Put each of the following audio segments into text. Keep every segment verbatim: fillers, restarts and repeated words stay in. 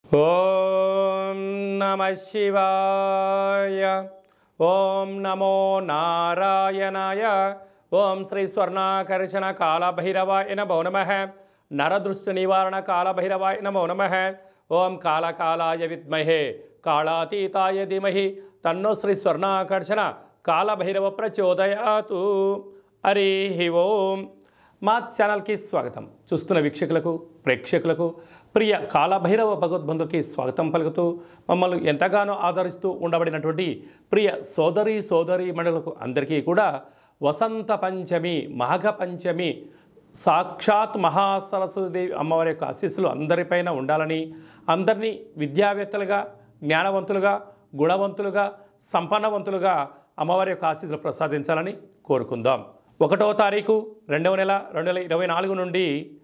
ఓం నమః శివాయ. ఓం నమో నారాయణాయ. ఓం శ్రీ స్వర్ణాకర్షణ కాళభైరవాయ నమో నమః. నరదృష్టి నివారణ కాళభైరవాయ నమో నమః. ఓం కాళకాలాయ విద్మహే కాళాతీతాయ ధీమహి తన్నో శ్రీ స్వర్ణాకర్షణ కాళభైరవ ప్రచోదయాతు. హరి ఓం. మా ఛానల్కి స్వాగతం. చూస్తున్న వీక్షకులకు ప్రేక్షకులకు ప్రియ కాళభైరవ భగవద్బంధుకి స్వాగతం పలుకుతూ మమ్మల్ని ఎంతగానో ఆదరిస్తూ ఉండబడినటువంటి ప్రియ సోదరి సోదరి మండలకు అందరికీ కూడా వసంత పంచమి మాఘ పంచమి సాక్షాత్ మహాసరస్వతీదేవి అమ్మవారి యొక్క ఆశీస్సులు అందరిపైన ఉండాలని, అందరినీ విద్యావేత్తలుగా, జ్ఞానవంతులుగా, గుణవంతులుగా, సంపన్నవంతులుగా అమ్మవారి యొక్క ఆశీస్సులు ప్రసాదించాలని కోరుకుందాం. ఒకటో తారీఖు రెండవ నెల రెండు వేల ఇరవై నాలుగు నుండి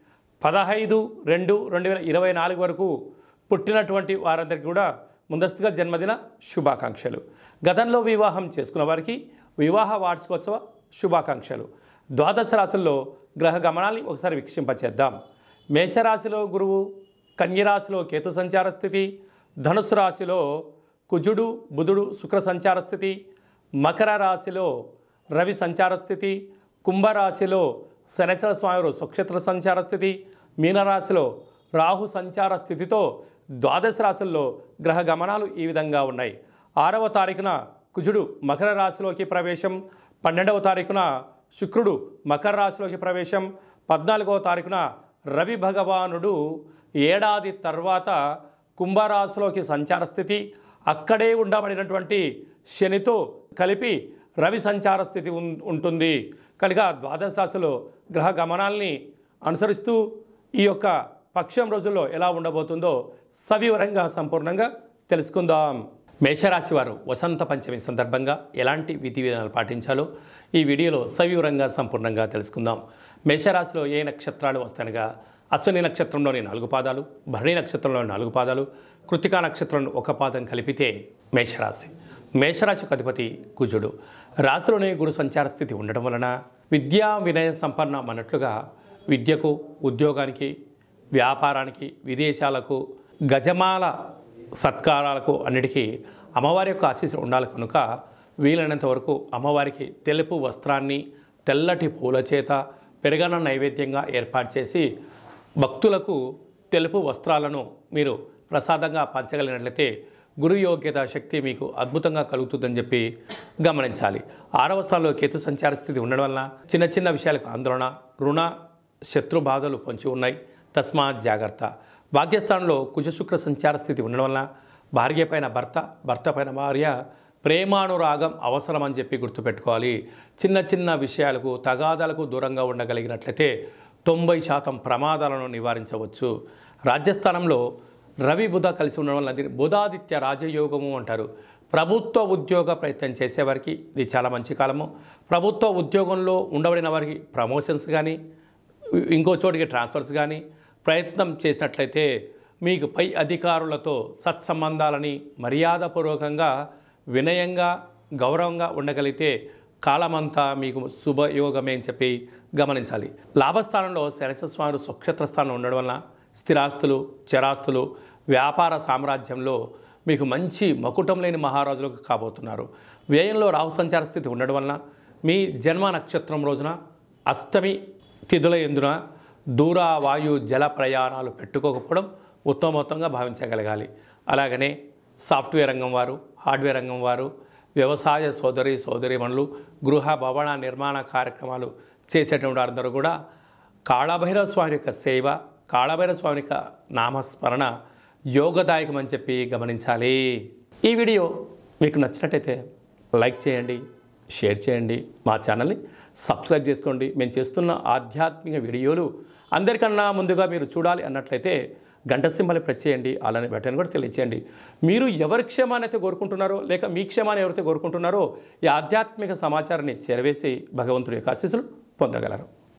పదహైదు రెండు రెండు వేల ఇరవై నాలుగు వరకు పుట్టినటువంటి వారందరికీ కూడా ముందస్తుగా జన్మదిన శుభాకాంక్షలు. గతంలో వివాహం చేసుకున్న వారికి వివాహ వార్షికోత్సవ శుభాకాంక్షలు. ద్వాదశ రాశుల్లో గ్రహ గమనాన్ని ఒకసారి వీక్షింపచేద్దాం. మేషరాశిలో గురువు, కన్యరాశిలో కేతు సంచార స్థితి, ధనుసు రాశిలో కుజుడు బుధుడు శుక్ర సంచార స్థితి, మకర రాశిలో రవి సంచార స్థితి, కుంభరాశిలో శనిచర స్వామి స్వక్షేత్ర సంచార స్థితి, మీనరాశిలో రాహు సంచార స్థితితో ద్వాదశ రాశుల్లో గ్రహ గమనాలు ఈ విధంగా ఉన్నాయి. ఆరవ తారీఖున కుజుడు మకర రాశిలోకి ప్రవేశం, పన్నెండవ తారీఖున శుక్రుడు మకర రాశిలోకి ప్రవేశం, పద్నాలుగవ తారీఖున రవి భగవానుడు ఏడాది తర్వాత కుంభరాశిలోకి సంచార స్థితి, అక్కడే ఉండబడినటువంటి శనితో కలిపి రవి సంచార స్థితి ఉంటుంది కనుక ద్వాదశ రాశిలో గ్రహ గమనాల్ని అనుసరిస్తూ ఈ యొక్క పక్షం రోజుల్లో ఎలా ఉండబోతుందో సవివరంగా సంపూర్ణంగా తెలుసుకుందాం. మేషరాశి వారు వసంత పంచమి సందర్భంగా ఎలాంటి విధి విధానాలు పాటించాలో ఈ వీడియోలో సవివరంగా సంపూర్ణంగా తెలుసుకుందాం. మేషరాశిలో ఏ నక్షత్రాలు వస్తాయనగా అశ్విని నక్షత్రంలోని నాలుగు పాదాలు, భరణి నక్షత్రంలోని నాలుగు పాదాలు, కృత్తికా నక్షత్రంలో ఒక పాదం కలిపితే మేషరాశి. మేషరాశికి అధిపతి కుజుడు. రాశిలోనే గురు సంచార స్థితి ఉండడం వలన విద్యా వినయ సంపన్నం అన్నట్లుగా విద్యకు, ఉద్యోగానికి, వ్యాపారానికి, విదేశాలకు, గజమాల సత్కారాలకు అన్నిటికీ అమ్మవారి యొక్క ఆశీస్సులు ఉండాలి కనుక వీలైనంత వరకు అమ్మవారికి తెలుపు వస్త్రాన్ని తెల్లటి పూల చేత పెరగన నైవేద్యంగా ఏర్పాటు చేసి భక్తులకు తెలుపు వస్త్రాలను మీరు ప్రసాదంగా పంచగలిగినట్లయితే గురు యోగ్యత శక్తి మీకు అద్భుతంగా కలుగుతుందని చెప్పి గమనించాలి. ఆరవ స్థానంలో కేతు సంచార స్థితి ఉండడం వలన చిన్న చిన్న విషయాలకు ఆందోళన, రుణ శత్రు బాధలు పొంచి ఉన్నాయి. తస్మాత్ జాగ్రత్త. భాగ్యస్థానంలో కుజ శుక్ర సంచార స్థితి ఉండడం వలన భార్య పైన భర్త, భర్త పైన భార్య ప్రేమానురాగం అవసరం అని చెప్పి గుర్తుపెట్టుకోవాలి. చిన్న చిన్న విషయాలకు తగాదాలకు దూరంగా ఉండగలిగినట్లయితే తొంభై శాతం ప్రమాదాలను నివారించవచ్చు. రాజ్యస్థానంలో రవి బుధ కలిసి ఉండడం వల్ల బుధాదిత్య రాజయోగము అంటారు. ప్రభుత్వ ఉద్యోగ ప్రయత్నం చేసేవారికి ఇది చాలా మంచి కాలము. ప్రభుత్వ ఉద్యోగంలో ఉండబడిన వారికి ప్రమోషన్స్ కానీ ఇంకో చోటికి ట్రాన్స్ఫర్స్ కానీ ప్రయత్నం చేసినట్లయితే మీకు పై అధికారులతో సత్సంబంధాలని మర్యాదపూర్వకంగా వినయంగా గౌరవంగా ఉండగలిగితే కాలమంతా మీకు శుభయోగమే అని చెప్పి గమనించాలి. లాభస్థానంలో శనిచర స్వామి స్వక్షేత్ర స్థానంలో ఉండడం వలన స్థిరాస్తులు, చరాస్తులు, వ్యాపార సామ్రాజ్యంలో మీకు మంచి మకుటం లేని మహారాజులకు కాబోతున్నారు. వ్యయంలో రాహు సంచార స్థితి ఉండడం వలన మీ జన్మ నక్షత్రం రోజున అష్టమి తిథుల ఎందున దూర వాయు జల ప్రయాణాలు పెట్టుకోకపోవడం ఉత్తమోత్తంగా భావించగలగాలి. అలాగనే సాఫ్ట్వేర్ రంగం వారు, హార్డ్వేర్ రంగం వారు, వ్యవసాయ సోదరి సోదరీమణులు, గృహ భవన నిర్మాణ కార్యక్రమాలు చేసేటువంటి వారందరూ కూడా కాళభైరవ స్వామి యొక్క సేవ, కాళభైరవ స్వామి యొక్క నామస్మరణ యోగదాయకం అని చెప్పి గమనించాలి. ఈ వీడియో మీకు నచ్చినట్టయితే లైక్ చేయండి, షేర్ చేయండి, మా ఛానల్ని సబ్స్క్రైబ్ చేసుకోండి. మేము చేస్తున్న ఆధ్యాత్మిక వీడియోలు అందరికన్నా ముందుగా మీరు చూడాలి అన్నట్లయితే గంట సింబల్ ప్రెస్ చేయండి, అలానే బటన్ కూడా తెలియచేయండి. మీరు ఎవరి క్షేమాన్ని అయితే కోరుకుంటున్నారో లేక మీ క్షేమాన్ని ఎవరైతే కోరుకుంటున్నారో ఈ ఆధ్యాత్మిక సమాచారాన్ని చేరవేసి భగవంతుడి యొక్క ఆశీస్సులు పొందగలరు.